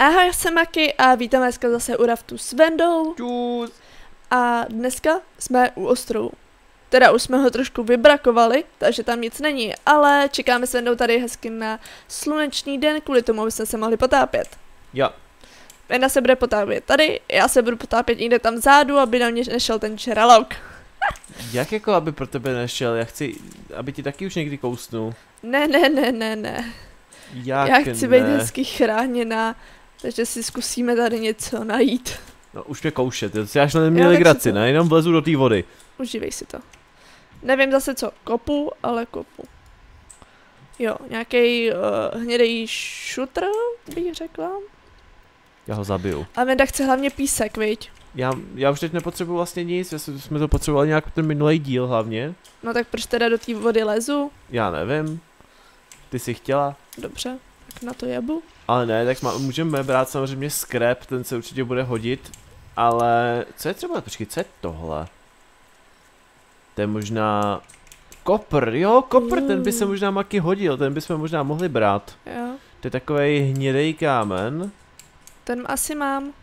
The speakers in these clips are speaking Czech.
Ahoj, já jsem Maki a vítáme dneska zase u raftu s Vendou. Čus. A dneska jsme u ostrovu. Teda už jsme ho trošku vybrakovali, takže tam nic není, ale čekáme s Vendou tady hezky na slunečný den, kvůli tomu, aby jsme se mohli potápět. Jo. Venda se bude potápět tady, já se budu potápět někde tam vzadu, aby na mě nešel ten čeralok. Jak jako, aby pro tebe nešel? Já chci, aby ti taky už někdy kousnul. Ne. Jak Já chci ne? být hezky chráněná, takže si zkusíme tady něco najít. No už mě koušet, já šle neměl legraci, ne? Jenom vlezu do té vody. Užívej si to. Nevím zase co, kopu, ale kopu. Jo, nějaký hnědej šutr, bych řekla. Já ho zabiju. A Venda chce hlavně písek, viď? Já už teď nepotřebuji vlastně nic, jsme to potřebovali nějak ten minulý díl hlavně. No tak proč teda do té vody lezu? Já nevím. Ty jsi chtěla? Dobře, tak na to jebu. Ale ne, tak můžeme brát samozřejmě scrap, ten se určitě bude hodit. Ale co je třeba, počkej, co je tohle? To je možná kopr, jo, kopr, ten by se možná Maki hodil, ten bychom možná mohli brát. Jo. To je takovej hnědej kámen. Ten asi mám.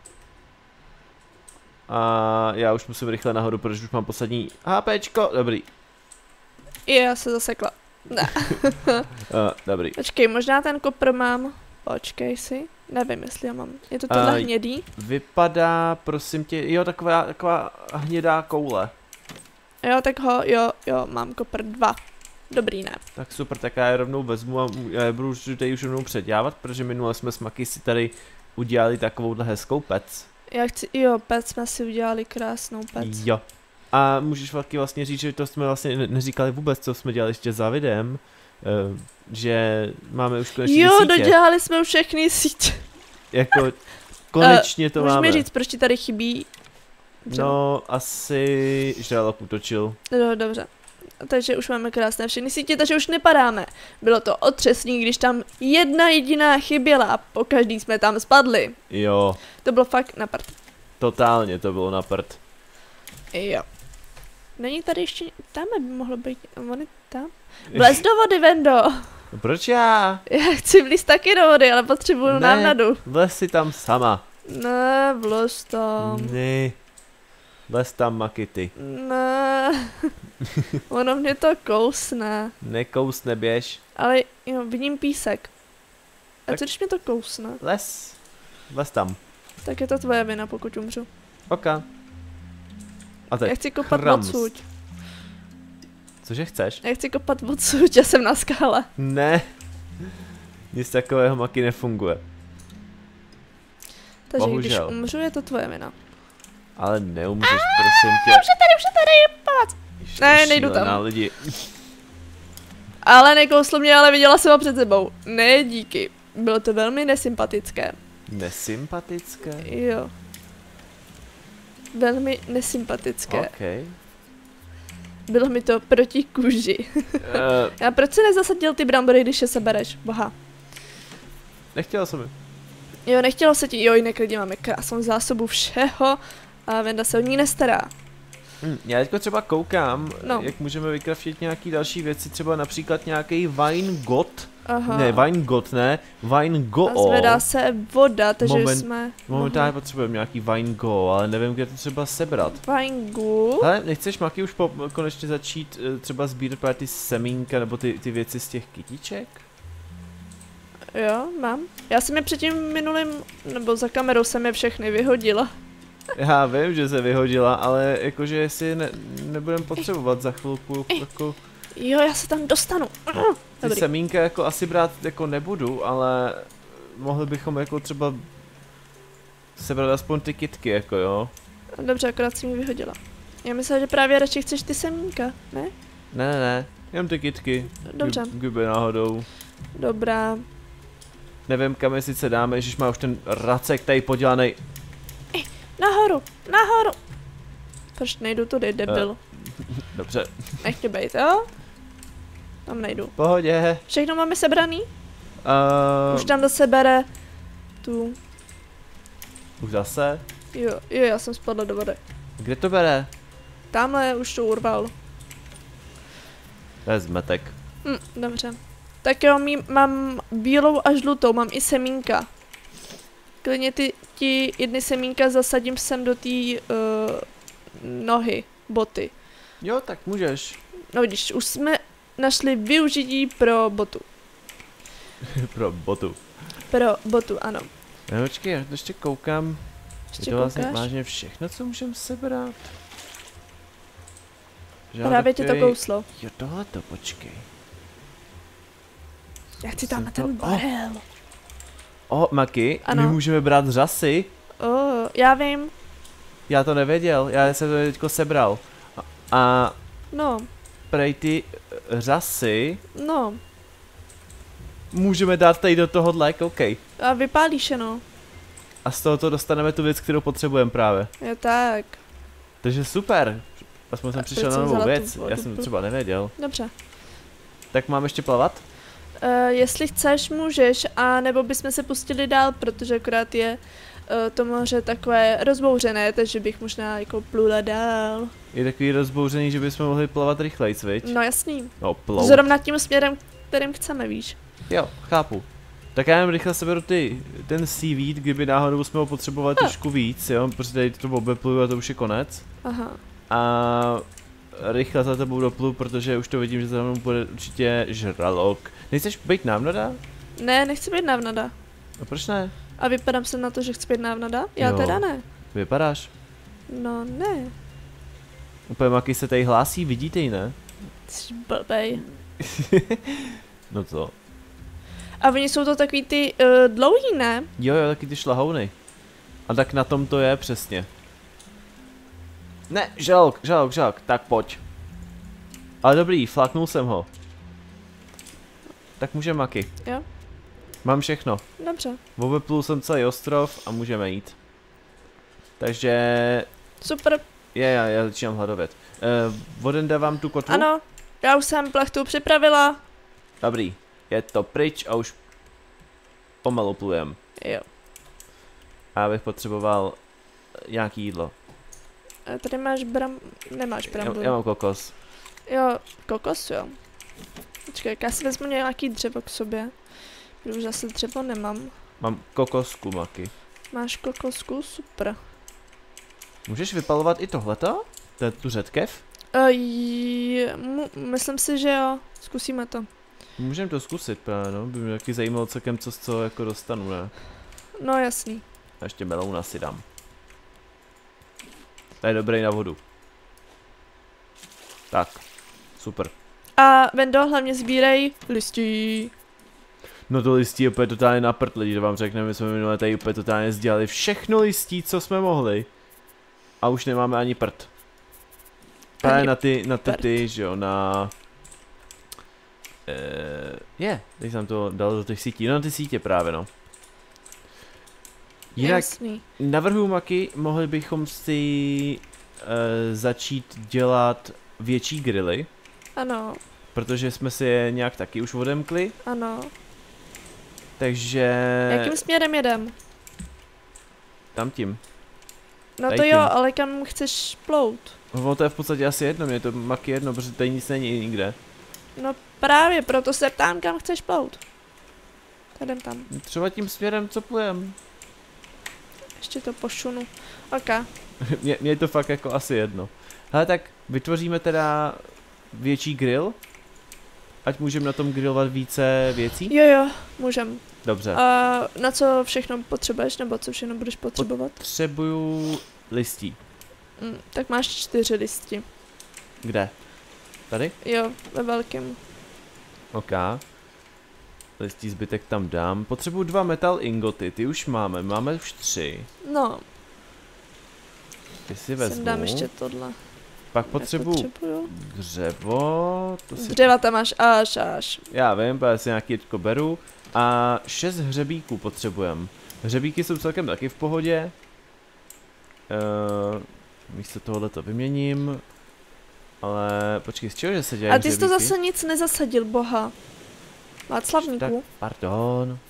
A já už musím rychle nahoru, protože už mám poslední HPčko, dobrý. Já se zasekla. Ne. Dobrý. Počkej, možná ten kopr mám. Počkej si. Nevím, jestli já mám. Je to tohle hnědý? Vypadá, prosím tě, jo, taková hnědá koule. Jo, tak jo, mám kopr 2. Dobrý, ne. Tak super, tak já je rovnou vezmu a já budu tady už rovnou předělávat, protože minule jsme s Maki si tady udělali takovouhle hezkou pec. Já chci, jo, pec jsme si udělali krásnou pec. Jo. A můžeš taky vlastně říct, že to jsme vlastně neříkali vůbec, co jsme dělali ještě za videem, že máme už konečně jo, sítě. dodělali jsme už všechny sítě. Jako konečně to můžeš máme. mi říct, proč ti tady chybí? No, asi žralok útočil. No, dobře. Takže už máme krásné všechny sítě, takže už nepadáme. Bylo to otřesný, když tam jedna jediná chyběla a pokaždý jsme tam spadli. Jo. To bylo fakt na prd. Totálně to bylo na prd. Jo. Není tady ještě, tam by mohlo být, on je tam. Vlez do vody, Vendo. No proč já? Já chci vlízt taky do vody, ale potřebuju návnadu. Vlez si tam sama. Ne, vlez tam. Ne. Vlez tam, Maki, ty. Ne. Ono mě to kousne. Nekousne, běž. Ale jo, vidím písek. A Tak. co když mě to kousne? Vlez tam. Tak je to tvoje vina, pokud umřu. Ok. A teď Já chci kopat chrams. odsud. Cože chceš? Já chci kopat odsud, já jsem na skále. Ne. Nic takového, Maki, nefunguje. Takže Bohužel. když umřu, je to tvoje vina. Ale neumřeš, prosím tě. Už je tady, pomoc. Ne, nejdu tam. Lidi. Ale nekouslo mě, ale viděla jsem ho před sebou. Ne, díky. Bylo to velmi nesympatické. Nesympatické? Jo. Velmi nesympatické. OK. Bylo mi to proti kůži. A proč si nezasadil ty brambory, když je sebereš? Boha. Nechtěla jsem je. Jo, nechtělo se ti, jo, jinak lidi máme krásnou zásobu všeho a Venda se o ní nestará. Já teďko třeba koukám, No. jak můžeme vykraftit nějaký další věci, třeba například nějaký Wine God. Aha. Ne, Wine God ne, Wine Go. A zvedá se voda, takže jsme... Momentálně potřebujeme nějaký Wine Go, ale nevím, kde to třeba sebrat. Vinegu. Hele, nechceš, Maki, už konečně začít třeba sbírat právě ty semínka nebo ty věci z těch kytiček? Jo, mám. Já jsem je předtím minulým, nebo za kamerou jsem je všechny vyhodila. Já vím, že se vyhodila, ale jakože jestli nebudeme potřebovat za chvilku, jako... Jo, já se tam dostanu. Ty Dobrý. semínka jako asi brát jako nebudu, ale mohli bychom jako třeba sebrat aspoň ty kytky, jako jo. Dobře, akorát si mi vyhodila. Já myslím, že právě radši chceš ty semínka, ne? Ne, jenom ty kytky. Dobře. Kdyby náhodou. Dobrá. Nevím, kam je sice dáme, ježiš, má už ten racek tady podělaný. Nahoru. Proč nejdu tudy, debil? Dobře. Nech mě bejt, jo? Tam nejdu. Pohodě. Všechno máme sebraný? Už tam do sebere tu. Už zase? Jo, já jsem spadla do vody. Kde to bere? Tamhle už to urval. To je zmetek. Dobře. Tak jo, mám bílou a žlutou, mám i semínka. klidně ti jedny semínka zasadím sem do té nohy, boty. Jo, tak můžeš. No vidíš, už jsme našli využití pro botu. Pro botu. Pro botu, ano. No, počkej, já ještě koukám. Ještě Je to vlastně koukáš? vážně všechno, co můžeme sebrat. Že já Právě tě to takový- kouslo. Jo, tohleto, počkej. Já chci Jsem tam na to- ten barel. Maki, Ano. my můžeme brát řasy. Já vím. Já to nevěděl, já jsem to teďko sebral. A No, prej ty řasy no. můžeme dát tady do tohohle, koukej. A vypálíš je, no. A z tohoto dostaneme tu věc, kterou potřebujeme právě. Jo, tak. Takže super. Aspoň jsem A přišel proč na jsem novou vzala tu věc, vodu? já jsem třeba nevěděl. Dobře. Tak mám ještě plavat? Jestli chceš, můžeš, a nebo bychom se pustili dál, protože akorát je to moře takové rozbouřené, takže bych možná jako plula dál. Je takový rozbouřený, že bychom mohli plavat rychleji, viď? No jasný. No, plout. Zrovna tím směrem, kterým chceme, víš. Jo, chápu. Tak já jen rychle seberu ten seaweed, kdyby náhodou jsme ho potřebovali trošku víc, jo, protože tady to obepluju a to už je konec. Aha. A rychle za tebou doplu, protože už to vidím, že za mnou bude určitě žralok. Nechceš být návnada? Ne, nechci být návnada. No proč ne? A vypadám se na to, že chci být návnada? Já Jo. teda ne. Vypadáš. No ne. Úplně Maki se tady hlásí, vidíte ji, ne? Jsi blbej. No co? A oni jsou to takový ty dlouhý, ne? Jo, taky ty šlahouny. A tak na tom to je přesně. Ne, žalok, tak pojď. Ale dobrý, fláknul jsem ho. Tak můžeme Maki. Jo. Mám všechno. Dobře. Obeplul jsem celý ostrov a můžeme jít. Takže... Super. Já začínám hladovět. Voden dávám tu kotvu? Ano, já už jsem plachtu připravila. Dobrý, je to pryč a už pomalu plujem. Jo. A já bych potřeboval nějaký jídlo. A tady máš nemáš brambory. Já mám kokos. Jo, kokos, jo. Počkej, já si vezmu nějaký dřevo k sobě. Protože už zase dřevo nemám. Mám kokosku, Maki. Máš kokosku? Super. Můžeš vypalovat i tohleto? Tu řetkev? Myslím si, že jo. Zkusíme to. Můžeme to zkusit právě, no. By mě taky zajímalo celkem, co jako dostanu, ne? No jasný. A ještě melouna si dám. To je dobrý na vodu. Tak, super. A Vendo, hlavně sbírej listí. No to listí je úplně totálně na prd, lidi, to vám řekneme, my jsme minule tady úplně totálně sdělali všechno listí, co jsme mohli. A už nemáme ani prd. Právě na ty, že jo, na... teď jsem to dal do těch sítí, no na ty sítě právě, no. Jinak, Jasný. navrhuji Maki, mohli bychom si začít dělat větší grily, Ano, protože jsme si je nějak taky už odemkli, ano. takže... Jakým směrem jedem? Tam tím. No Tady to tím. jo, ale kam chceš plout? No to je v podstatě asi jedno, mě je to Maki jedno, protože tady nic není nikde. No právě, proto se ptám, kam chceš plout. Tak jdem tam. Třeba tím směrem, co plujem. Ještě to pošunu. Ok. Mně je to fakt jako asi jedno. Hele, tak vytvoříme teda větší grill. Ať můžeme na tom grillovat více věcí? Jo, můžem. Dobře. A na co všechno potřebuješ, nebo co všechno budeš potřebovat? Potřebuju listí. Tak máš 4 listi. Kde? Tady? Jo, ve velkém. OK. Listí zbytek tam dám. Potřebuju 2 metal ingoty, ty už máme už 3. No, Ty si sem vezmu. dám ještě tohle. Pak potřebuju Nepotřebuju. dřevo. To si... Dřeva tam máš až. Já vím, já si nějaký teďko beru. A 6 hřebíků potřebujeme. Hřebíky jsou celkem taky v pohodě. Místo tohohle to vyměním. Ale počkej, z čeho že se dělají A ty jsi to hřebíky? zase nic nezasadil, boha. Václavníku. Tak, pardon.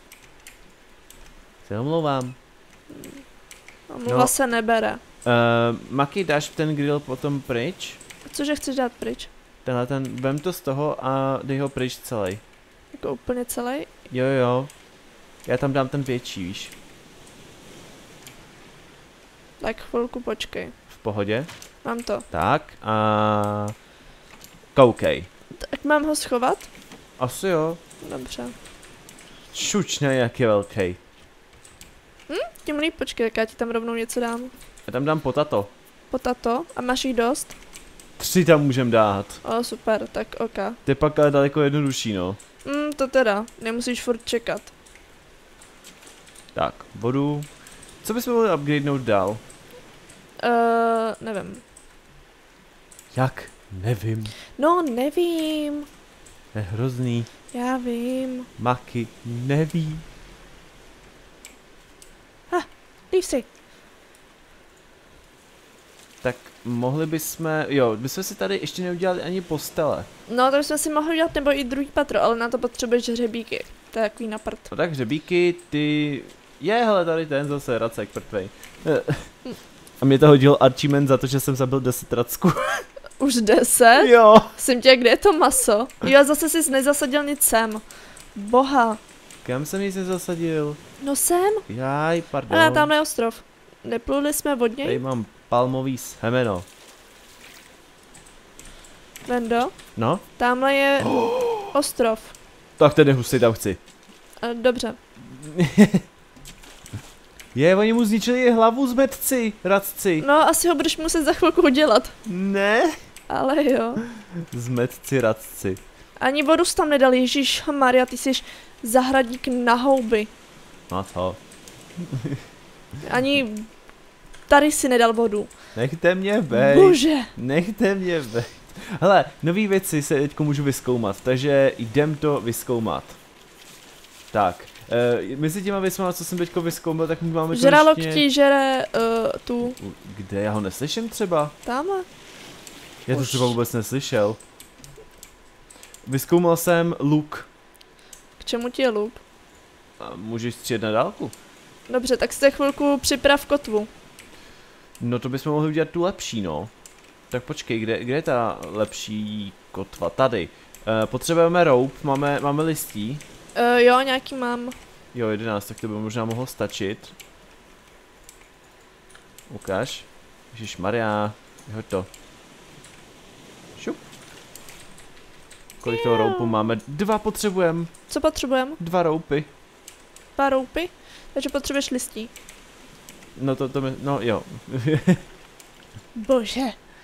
Se omlouvám. Omluva no. se nebere. Maki, dáš ten grill potom pryč? Cože chceš dát pryč? Vem to z toho a dej ho pryč celý. Jako úplně celý? Jo. Já tam dám ten větší, víš. Tak chvilku počkej. V pohodě. Mám to. Tak a... koukej. Tak mám ho schovat? Asi jo. Dobře. Šučně, jak je velký. Tím líp, počkej, tak já ti tam rovnou něco dám. Já tam dám potato. Potato. A máš jich dost? 3 tam můžem dát. O, super, tak ok. To je pak ale daleko jednodušší, no. To teda, nemusíš furt čekat. Tak, vodu. Co bychom mohli upgradenout dál? Nevím. Jak? Nevím. No, nevím. To je hrozný. Já vím. Maki neví. Lív si. Tak mohli bychom, jo, bychom si tady ještě neudělali ani postele. No, to bychom si mohli udělat nebo i druhý patro, ale na to potřebuješ hřebíky. To je takový na prd. No tak hřebíky, ty... hele, tady ten zase, Racek, mrtvej. A mě to hodil Archiment za to, že jsem zabil 10 racků. Už 10? Jo. Jsem tě, kde je to maso? Jo, zase jsi nezasadil nic sem. Boha. Kam jsem nic nezasadil? No sem? Jaj, pardon. A tamhle je ostrov. Nepluli jsme od Tady něj? mám palmový semeno. Vendo, No? tamhle je ostrov. Tak ten je hustý, tam chci. Dobře. Oni mu zničili hlavu zmetci, radci. No, asi ho budeš muset za chvilku udělat. Ne? Ale jo. Zmetci, radci. Ani vodu jsi tam nedal, Ježíš Maria, ty jsi zahradník na houby. No co? Ani tady si nedal vodu. Nechte mě bejt. Bože. Nechte mě bejt. Hele, nový věci se teďko můžu vyzkoumat, takže jdem to vyzkoumat. Tak, mezi těma věcma, co jsem teďko vyzkoumal, tak máme konečně... Žralok ti žere tu. Kde? Já ho neslyším třeba? Tamhle. Já to Už. třeba vůbec neslyšel. Vyzkoumal jsem luk. K čemu ti je luk? A můžeš střílet na dálku? Dobře, tak si chvilku připrav kotvu. No to bychom mohli udělat tu lepší, no. Tak počkej, kde je ta lepší kotva? Tady. Potřebujeme rope, máme listí. Jo, nějaký mám. Jo, 11, tak to by možná mohlo stačit. Ukáž. Ježišmarja, hoď to. Šup. Kolik toho roupu máme? 2 potřebujeme. Co potřebujeme? 2 roupy. 2 roupy? Takže potřebuješ listí. No no jo. Bože.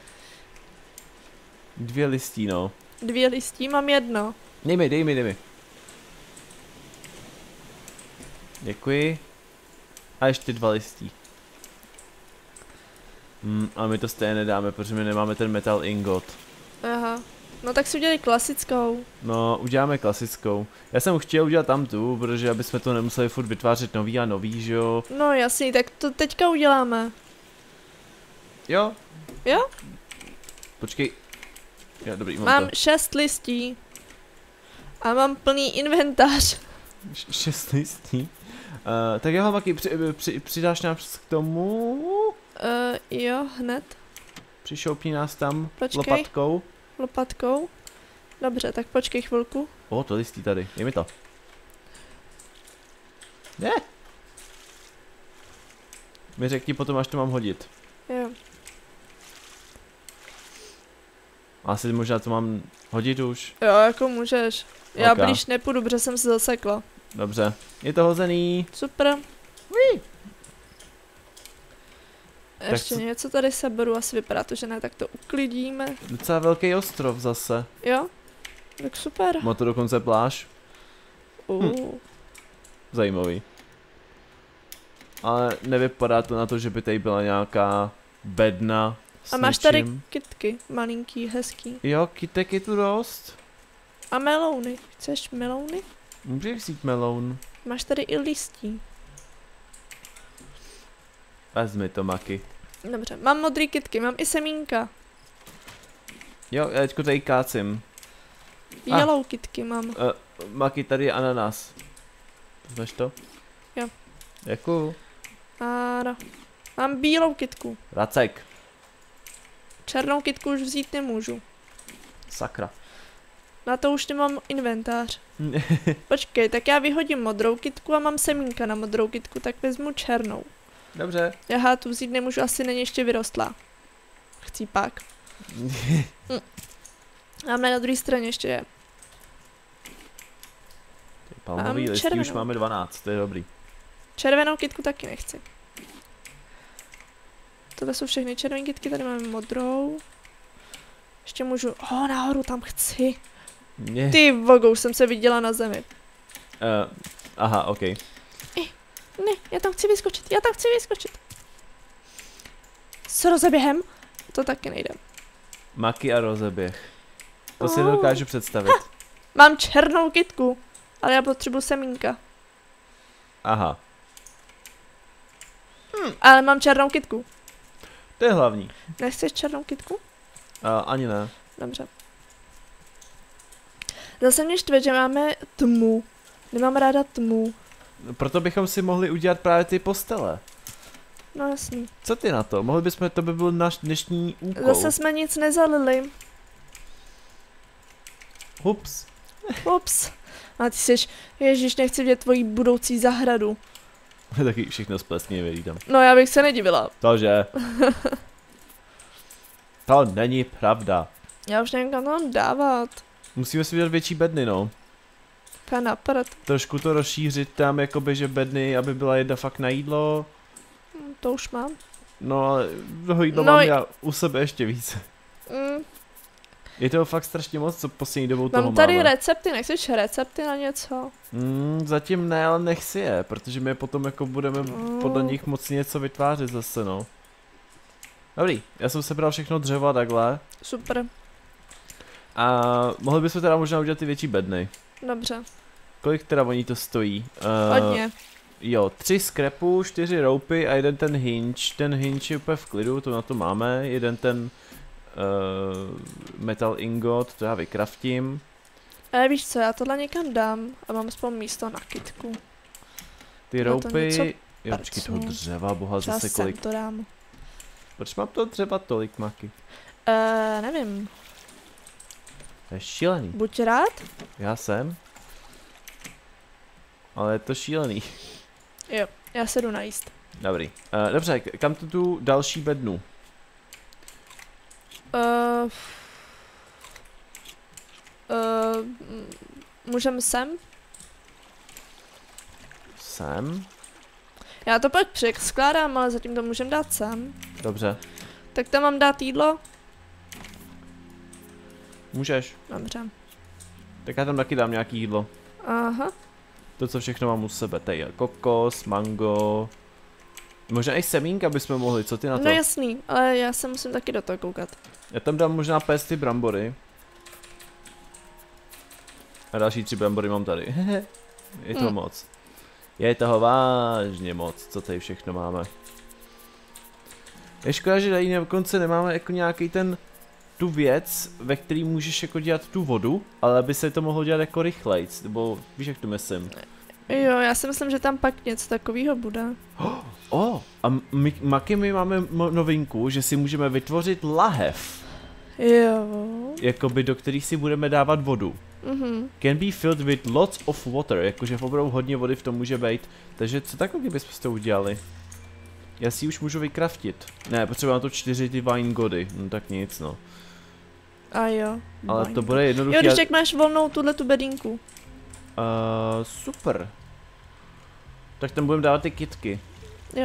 2 listí, no. 2 listí, mám 1. Dej mi. Děkuji. A ještě 2 listí. A my to stejně nedáme, protože my nemáme ten metal ingot. Aha. No tak si udělej klasickou. No, uděláme klasickou. Já jsem chtěl udělat tam tu, protože aby jsme to nemuseli furt vytvářet nový a nový, že jo? No jasný, tak to teďka uděláme. Jo? Jo? Počkej. Jo, dobrý, Mám to. 6 listí. A mám plný inventář. 6 listí. Tak jo, Maki, přidáš nás k tomu? Jo, hned. Přišoupni nás tam. Počkej. Lopatkou. Lopatkou. Dobře, tak počkej chvilku. To listí tady, dej mi to. Ne. Mi řekni potom, až to mám hodit. Jo. Asi možná to mám hodit už. Jo, jako můžeš. Já Ok. blíž nepůjdu, protože jsem se zasekla. Dobře, je to hozený. Super. Ví. Ještě něco tady seberu, asi vypadá to, že ne, tak to uklidíme. Docela velký ostrov zase. Jo? Tak super. Má to dokonce pláž. Zajímavý. Ale nevypadá to na to, že by tady byla nějaká bedna s A máš tady něčím. kytky, malinký, hezký. Jo, kytek je tu dost. A melouny. Chceš melouny? Můžeš vzít meloun. Máš tady i listí. Vezmi to, Maki. Dobře, mám modrý kytky, mám i semínka. Jo, já teďko tady kácím. Bílou kytky mám. Maki, tady je ananas. Vezmeš to? Jo. Děkuju. Áno. Mám bílou kytku. Racek. Černou kytku už vzít nemůžu. Sakra. Na to už nemám inventář. Počkej, tak já vyhodím modrou kytku a mám semínka na modrou kytku, tak vezmu černou. Dobře. Jaha, tu vzít nemůžu, asi není ještě vyrostlá. Chcípák. Máme na druhé straně ještě je. Palmový listí červenou. už máme 12, to je dobrý. Červenou kytku taky nechci. Tohle jsou všechny červené kytky, tady máme modrou. Ještě můžu, nahoru tam chci. Ty vogo, už jsem se viděla na zemi. Aha, ok. Ne, já tam chci vyskočit. S rozeběhem? To taky nejde. Maky a rozeběh. To si dokážu představit. Mám černou kytku, ale já potřebuji semínka. Aha. Ale mám černou kytku. To je hlavní. Nechceš černou kytku? Ani ne. Dobře. Zase mě štve, že máme tmu. Nemám ráda tmu. Proto bychom si mohli udělat právě ty postele. No jasný. Co ty na to? Mohli bychom, to by byl náš dnešní úkol. Zase jsme nic nezalili. Ups. Ups. A ty jsi, ježiš, nechci vidět tvoji budoucí zahradu. Taky všechno splesně vylídám. No já bych se nedivila. Tože. To není pravda. Já už nevím, kam to mám dávat. Musíme si udělat větší bedny, no. Napadat. Trošku to rozšířit tam, jakoby, že bedny, aby byla jedna fakt na jídlo. To už mám. No ale toho jídla mám já u sebe ještě víc. Je toho fakt strašně moc, co poslední dobou toho máme. Mám tady recepty, nechceš recepty na něco? Zatím ne, ale nechci je, protože my potom jako budeme podle nich moc něco vytvářet zase, no. Dobrý, já jsem sebral všechno dřevo a takhle. Super. A mohli bychom teda možná udělat ty větší bedny. Dobře. Kolik teda oni to stojí? Hodně. Jo, 3 scrapů, 4 roupy a jeden ten hinge. Ten hinge je úplně v klidu, to na to máme. Jeden ten metal ingot, to já vykraftím. Ale víš co, já tohle někam dám a mám aspoň místo na kytku. Ty roupy, jo, počkej, toho dřeva, boha, zase kolik. to dám. Proč mám to dřeva tolik, Maky? Nevím. To je šílený. Buď rád? Já jsem. Ale je to šílený. Jo, já se jdu najíst. Dobrý. Dobře, kam tu další bednu? Můžeme sem? Sem? Já to pak přeskládám, ale zatím to můžeme dát sem. Dobře. Tak tam mám dát jídlo? Můžeš. Dobře. Tak já tam taky dám nějaký jídlo. Aha. To, co všechno mám u sebe. Tady je kokos, mango. Možná i semínka bychom mohli, co ty na to? No jasný, ale já se musím taky do toho koukat. Já tam dám možná pést ty brambory. A další 3 brambory mám tady. Je toho moc. Je toho vážně moc, co tady všechno máme. Je škoda, že tady na konci nemáme jako nějaký tu věc, ve který můžeš jako dělat tu vodu, ale aby se to mohlo dělat jako rychlejc, nebo víš, jak to myslím. Jo, já si myslím, že tam pak něco takového bude. A Maky, my máme novinku, že si můžeme vytvořit lahev. Jo. Jakoby do kterých si budeme dávat vodu. Can be filled with lots of water, jakože opravdu hodně vody v tom může být. Takže co takový bychom s to udělali? Já si ji už můžu vykraftit. Ne, potřeba na to 4 ty wine gody, no tak nic no. A jo. Ale to bude jednoduché. Jo, když jak máš volnou tu bedínku. Super. Tak tam budeme dávat ty kytky. Jo.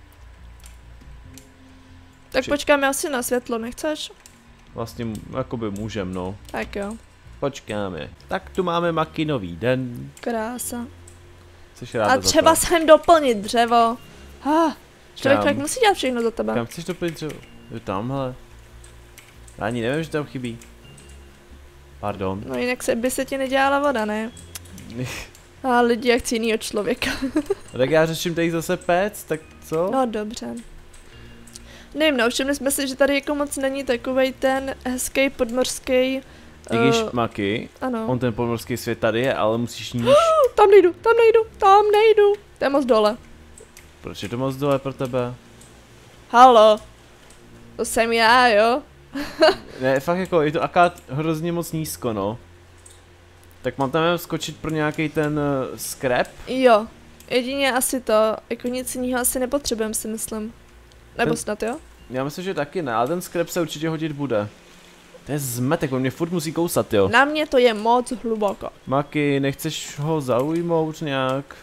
Tak počkáme asi na světlo, nechceš? Vlastně, jakoby můžem, no. Tak jo. Počkáme. Tak tu máme Maky nový den. Krása. Jsi ráda a třeba sem doplnit dřevo. Člověk tak musí dělat všechno za tebe. Kam chceš doplnit dřevo? Jo, tamhle. Já ani nevím, že tam chybí. Pardon. No jinak by se ti nedělala voda, ne? A lidi jak chci jinýho člověka. Tak já řeším tady zase pec, tak co? No dobře. Nevím, no, všimli jsme si, že tady jako moc není takovej ten hezký podmořský. I když Maky, ano. On ten podmořský svět tady je, ale musíš níž. Tam nejdu. To je moc dole. Proč je to moc dole pro tebe? Halo. To jsem já, jo? Ne, fakt jako, je to akorát hrozně moc nízko, no. Tak mám tam skočit pro nějaký ten scrap? Jo. Jedině asi to, jako nic jiného asi nepotřebujeme, si myslím. Nebo Ten- snad jo? Já myslím, že taky ne, ale ten skrep se určitě hodit bude. To je zmetek, on mě furt musí kousat, jo. Na mě to je moc hluboko. Maki, nechceš ho zaujmout nějak?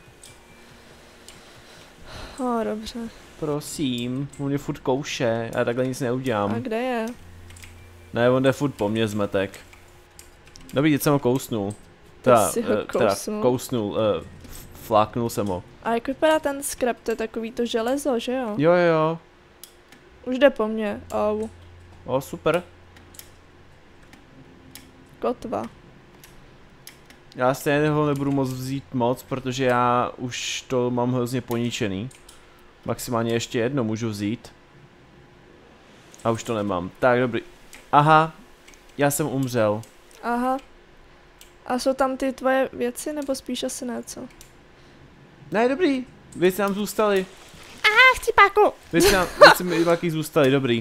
Dobře. Prosím, on mě furt kouše, já takhle nic A neudělám. kde je? Ne, on jde furt po mně zmetek. Dobrý, teď jsem ho kousnul. Ty jsi ho kousnul. Kousnul, fláknul jsem ho. A jak vypadá ten skrep? To je takový to železo, že jo? Jo. Už jde po mně. Au. O, super. Kotva. Já stejně ho nebudu moc vzít moc, protože já už to mám hrozně poničený. Maximálně ještě jedno můžu vzít. A už to nemám. Tak, dobrý. Aha, já jsem umřel. Aha. A jsou tam ty tvoje věci, nebo spíš asi něco? Ne, dobrý. Vy jste nám zůstali. Chci páku! Vy jste mi taky zůstali, dobrý.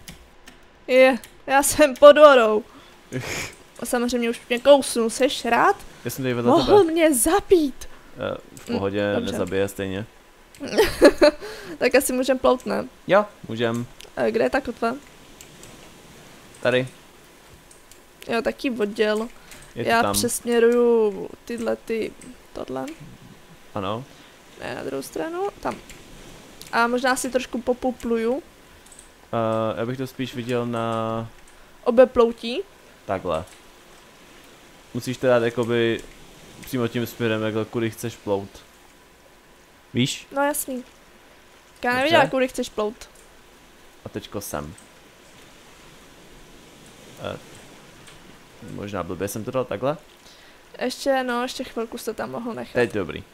Já jsem pod vodou. A samozřejmě už mě kousnul, seš rád? Já jsem tady vedle Mohl tebe. mě zabít. V pohodě, dobře. nezabije stejně. Tak asi můžem plout, ne? Jo, můžem. Kde je ta kotva? Tady. Jo, taky odděl. Je to Já tam. přesměruju tohle. Ano. Ne, na druhou stranu, tam. A možná si trošku popupluju. Já bych to spíš viděl na... Obě ploutí. Takhle. Musíš teda dát jakoby přímo tím směrem, jakhle kudy chceš plout. Víš? No jasný. Já Dobře. nevěděla, kudy chceš plout. A teďko sem. Možná blbě jsem to dal takhle? Ještě chvilku jste tam mohl nechat. Teď dobrý.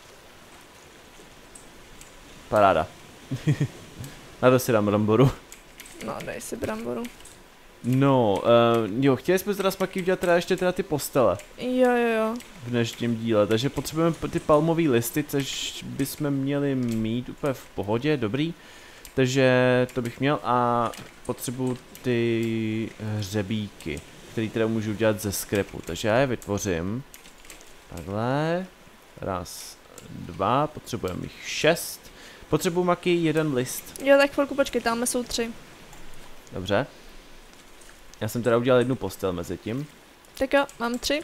Paráda. Na to si dám bramboru. No, dej si bramboru. No, jo, chtěli jsme teda s Maki udělat teda ještě teda ty postele Jo. v dnešním díle, takže potřebujeme ty palmové listy, což bychom měli mít úplně v pohodě, dobrý. Takže to bych měl a potřebuju ty hřebíky, který teda můžu udělat ze skrepu, takže já je vytvořím. Takhle, raz, dva, potřebujeme jich 6. Potřebuju Maki 1 list. Jo, tak chvilku počkej, tamhle jsou 3. Dobře. Já jsem teda udělal 1 postel mezi tím. Tak jo, mám 3.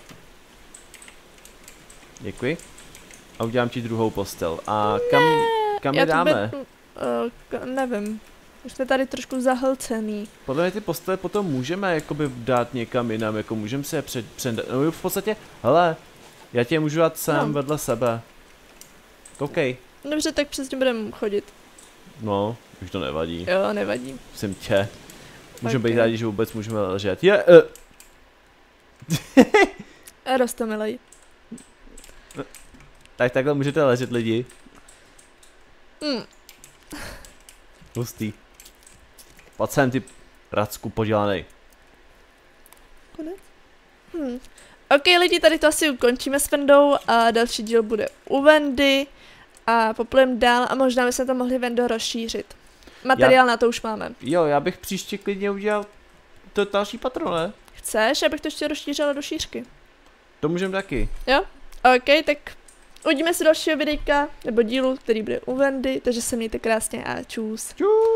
Děkuji. A udělám ti druhou postel. A kam je Já to dáme? Nevím. Už jsme tady trošku zahlcený. Podle mě ty postele potom můžeme jakoby dát někam jinam, jako můžeme se je no v podstatě, hele, já tě můžu dát sem vedle sebe. OK. Dobře, tak přes ně budeme chodit. No, už to nevadí. Jo, nevadí. Jsem tě. Můžeme Tak být jo. rádi, že vůbec můžeme ležet. Roste milej. Tak takhle můžete ležet lidi. Hustý. Pojď sem ty racku podělanej. Konec? OK, lidi, tady to asi ukončíme s Vendou a další díl bude u Vendy a poplujeme dál a možná bychom to mohli Vendo rozšířit. Materiál na to už máme. Jo, já bych příště klidně udělal to další patro, ne? Chceš, abych to ještě rozšířila do šířky? To můžeme taky. Jo? OK, tak uvidíme se dalšího videjka, nebo dílu, který bude u Vendy, takže se mějte krásně a čus. Čus.